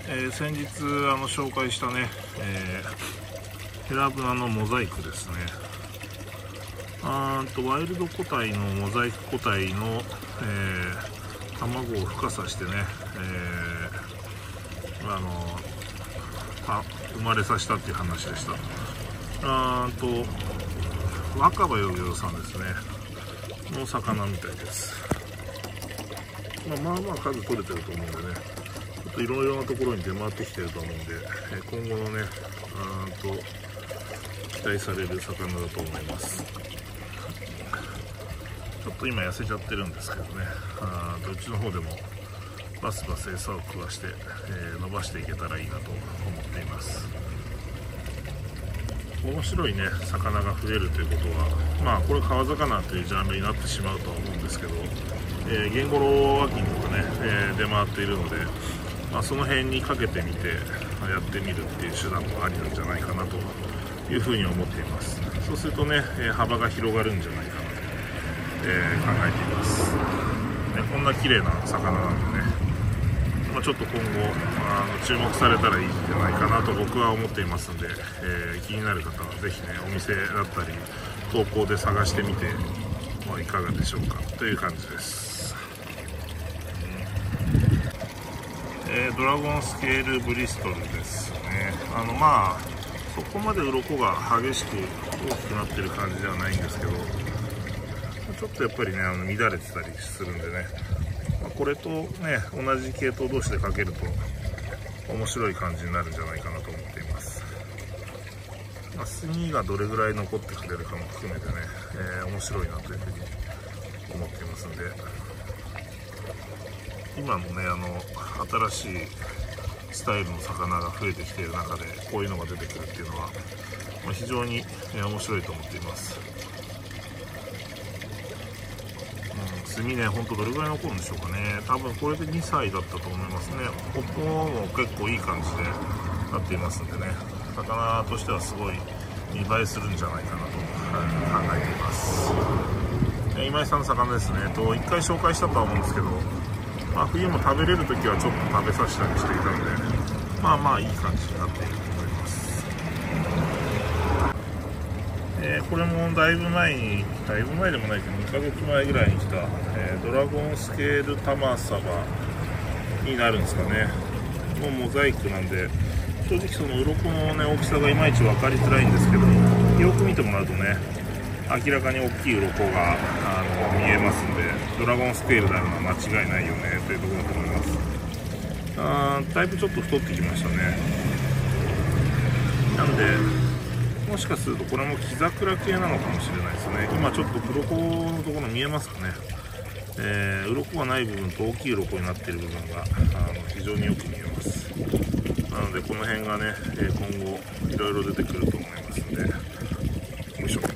先日紹介したね、ヘラブナのモザイクですね。ワイルド個体のモザイク個体の、卵を孵化させてね、生まれさせたっていう話でした。若葉ヨギョウさんですねの魚みたいです。まあまあ数取れてると思うんでね、ちょっといろいろなところに出回ってきてると思うんで、今後のね期待される魚だと思います。ちょっと今痩せちゃってるんですけどね、うちの方でもバスバス餌を食わして、伸ばしていけたらいいなと思っています。面白いね魚が増えるということは、まあこれ川魚というジャンルになってしまうとは思うんですけど、ゲンゴロウアキンとかね、出回っているので、その辺にかけてみてやってみるっていう手段もありなんじゃないかなというふうに思っています。そうするとね、幅が広がるんじゃないかなと、考えています、こんな綺麗な魚なんでね、ちょっと今後注目されたらいいんじゃないかなと僕は思っていますので、気になる方はぜひねお店だったり投稿で探してみていかがでしょうかという感じです。ドラゴンスケールブリストルですね。そこまで鱗が激しく大きくなってる感じではないんですけど、ちょっとやっぱりね乱れてたりするんでね、これとね同じ系統同士でかけると面白い感じになるんじゃないかなと思っています。炭がどれぐらい残ってくれるかも含めてね、面白いなというふうに思っていますので、今のね新しいスタイルの魚が増えてきている中でこういうのが出てくるっていうのは、非常に面白いと思っています。炭ね、ほんとどれぐらい残るんでしょうかね。多分これで2歳だったと思いますね。ここも結構いい感じでなっていますんでね、魚としてはすごい見栄えするんじゃないかなと、考えています。今井さんの魚ですね。1回紹介したとは思うんですけど、冬も食べれる時はちょっと食べさせたりしていたので、いい感じになっていると思います。これもだいぶ前でもないけど2ヶ月前ぐらいに来た、ドラゴンスケールタマサバになるんですかね。もうモザイクなんで正直その鱗のね大きさがいまいち分かりづらいんですけど、よく見てもらうとね明らかに大きい鱗が見えますんで、ドラゴンスケールであるのは間違いないよねというところだと思います。だいぶちょっと太ってきましたね。なんでもしかするとこれも木桜系なのかもしれないですね。今ちょっと鱗のところ見えますかね。鱗がない部分と大きい鱗になっている部分が非常によく見えます。なのでこの辺がね、今後いろいろ出てくると思いますので、よいしょ、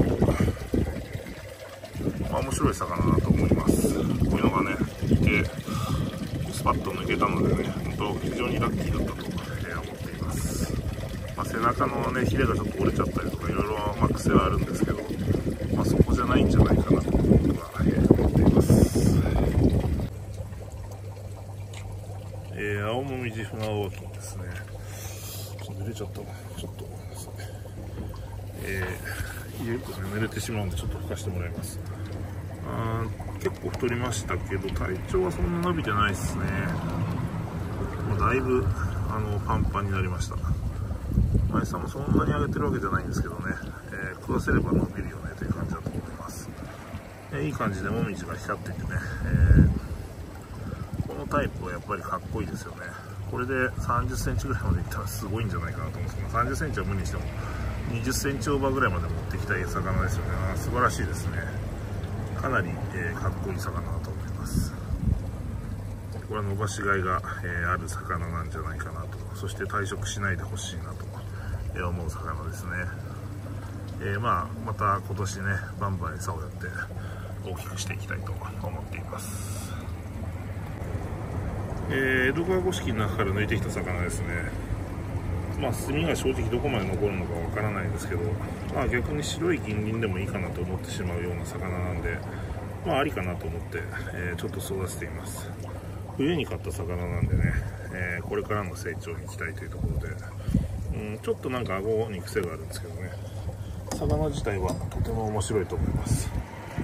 面白い魚だと思います。こういうのがねいてスパッと抜けたのでね、本当非常にラッキーだったと思っています。背中のねヒレがちょっと折れちゃったりとかいろいろ癖はあるんですけど、そこじゃないんじゃないかなと僕は、思っています。青もみじ船大きいですね。ちょっと濡れちゃったな。ちょっと入れるとね濡れてしまうんでちょっと拭かしてもらいます。結構太りましたけど体長はそんな伸びてないですね。だいぶパンパンになりました。前さんもそんなに上げてるわけじゃないんですけどね、食わせれば伸びるよねという感じだと思います。いい感じでもみじが光っていてね、このタイプはやっぱりかっこいいですよね。これで30センチぐらいまでいったらすごいんじゃないかなと思うんですけど、30センチは無理にしても20センチオーバーぐらいまで持ってきたい魚ですよね。素晴らしいですね。かなり、かっこいい魚だと思います。これは伸ばしがいが、ある魚なんじゃないかなと、そして退職しないでほしいなと思う魚ですね。また今年ねバンバン餌をやって大きくしていきたいと思っています。江戸川五色の中から抜いてきた魚ですね。炭が正直どこまで残るのかわからないですけど、逆に白い銀鱗でもいいかなと思ってしまうような魚なんで、ありかなと思って、ちょっと育てています。 冬に買った魚なんでね、これからの成長に期待というところで、ちょっとなんか顎に癖があるんですけどね、魚自体はとても面白いと思います。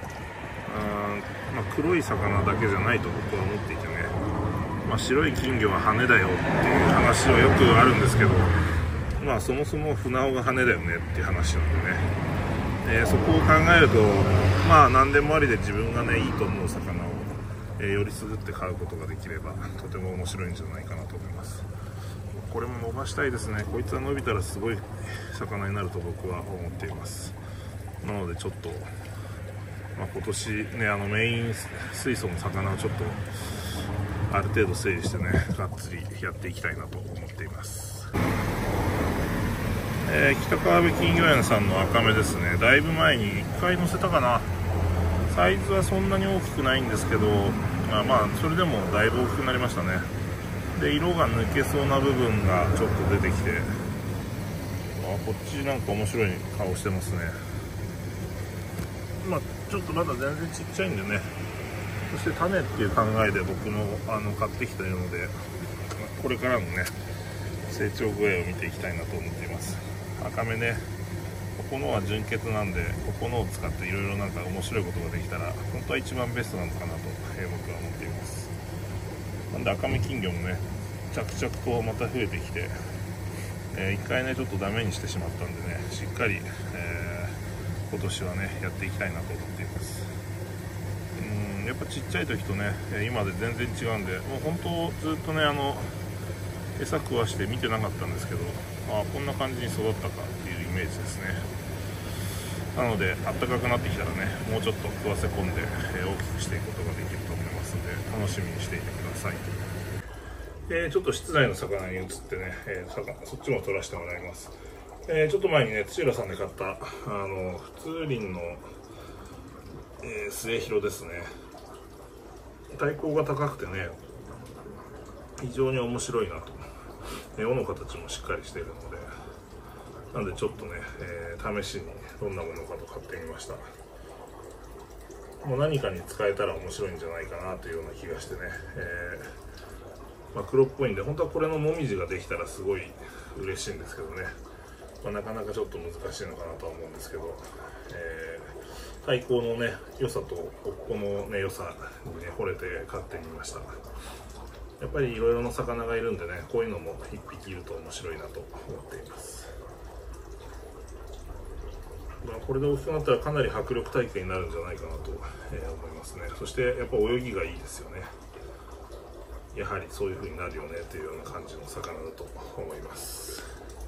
黒い魚だけじゃないと僕は思っていてね、白い金魚は羽だよっていう話はよくあるんですけど、そもそも船尾が羽だよねっていう話なんでね、そこを考えると何でもありで自分がねいいと思う魚を、よりすぐって買うことができればとても面白いんじゃないかなと思います。これも伸ばしたいですね。こいつは伸びたらすごい魚になると僕は思っています。なのでちょっと、今年ねメイン水槽の魚をちょっとある程度整理してねがっつりやっていきたいなと思っています。北川辺金魚園さんの赤目ですね。だいぶ前に1回乗せたかな。サイズはそんなに大きくないんですけど、それでもだいぶ大きくなりましたね。で、色が抜けそうな部分がちょっと出てきて、こっちなんか面白い顔してますね。ちょっとまだ全然ちっちゃいんでね、そして種っていう考えで僕も買ってきているので、これからのね成長具合を見ていきたいなと思っています。赤目ね、ここのは純血なんで、ここのを使っていろいろなんか面白いことができたら本当は一番ベストなのかなと、僕は思っています。なんで赤目金魚もね着々とまた増えてきて、一回ねちょっとダメにしてしまったんでね、しっかり、今年はねやっていきたいなと思っています。やっぱちっちゃい時とね今で全然違うんで、もう本当ずっとね餌食わして見てなかったんですけど、こんな感じに育ったかっていうイメージですね。なので暖かくなってきたらねもうちょっと食わせ込んで、大きくしていくことができると思いますので楽しみにしていてください。ちょっと室内の魚に移ってね、そっちも撮らせてもらいます。ちょっと前にね土浦さんで買った普通輪の、末広ですね。体高が高くてね非常に面白いなと、尾の形もしっかりしているので、なんでちょっとね、試しにどんなものかと買ってみました。もう何かに使えたら面白いんじゃないかなというような気がしてね、黒っぽいんで本当はこれのもみじができたらすごい嬉しいんですけどね、なかなかちょっと難しいのかなとは思うんですけど、体高のね良さと尾っぽのね良さにね惚れて飼ってみました。やっぱりいろいろな魚がいるんでね、こういうのも一匹いると面白いなと思っています。これで大きくなったらかなり迫力体験になるんじゃないかなと、思いますね。そしてやっぱ泳ぎがいいですよね。やはりそういう風になるよねというような感じの魚だと思います。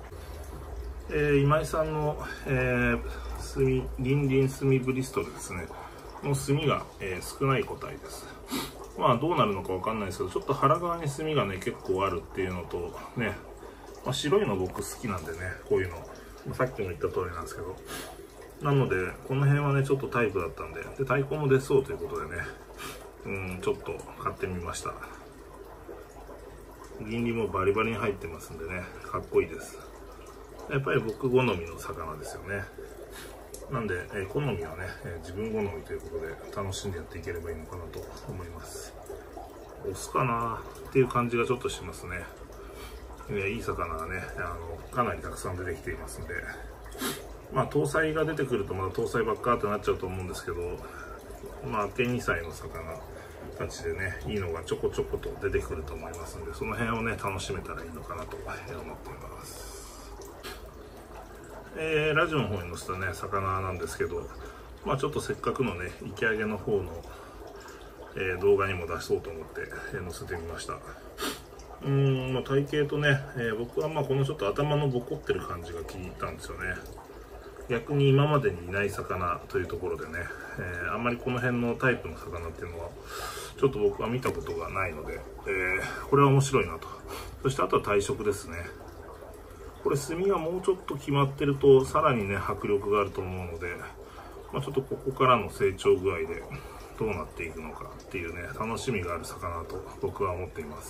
今井さんの、リンリンスミブリストルですねの墨が、少ない個体です。どうなるのかわかんないですけど、ちょっと腹側に墨がね結構あるっていうのとね、白いの僕好きなんでね、こういうのさっきも言った通りなんですけど、なのでこの辺はねちょっとタイプだったんで、体高も出そうということでね、ちょっと買ってみました。銀鱗もバリバリに入ってますんでね、かっこいいです。やっぱり僕好みの魚ですよね。なんで、好みはね、自分好みということで楽しんでやっていければいいのかなと思います。オスかなっていう感じがちょっとしますね。いい魚がねかなりたくさん出てきていますんで、搭載が出てくるとまだ搭載ばっかってなっちゃうと思うんですけど、明け2歳の魚たちでねいいのがちょこちょこと出てくると思いますんで、その辺をね楽しめたらいいのかなと思っています。ラジオの方に載せたね魚なんですけど、ちょっとせっかくのね池上げの方の、動画にも出そうと思って載せてみました。体型とね、僕はこのちょっと頭のボコってる感じが気に入ったんですよね。逆に今までにいない魚というところでね、あんまりこの辺のタイプの魚っていうのはちょっと僕は見たことがないので、これは面白いなと。そしてあとは体色ですね。これ墨がもうちょっと決まってるとさらにね迫力があると思うので、ちょっとここからの成長具合でどうなっていくのかっていうね楽しみがある魚と僕は思っています。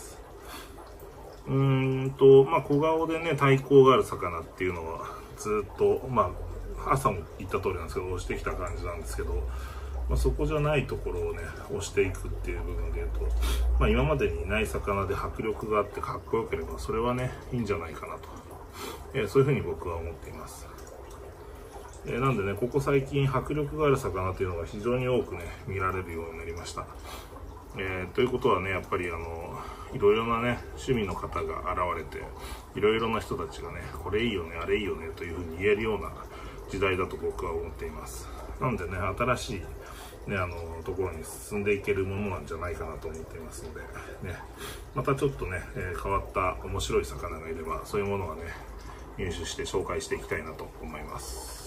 小顔でね体高がある魚っていうのはずっと朝も言った通りなんですけど押してきた感じなんですけど、 そこじゃないところをね押していくっていう部分でいうと、今までにない魚で迫力があってかっこよければそれはねいいんじゃないかなと、そういうふうに僕は思っています。なんでね、ここ最近迫力がある魚というのが非常に多くね見られるようになりました。ということはね、やっぱりいろいろなね趣味の方が現れて、いろいろな人たちがねこれいいよねあれいいよねというふうに言えるような時代だと僕は思っています。なんでね、新しいねところに進んでいけるものなんじゃないかなと思っていますのでね、またちょっとね、変わった面白い魚がいればそういうものはね入手して紹介していきたいなと思います。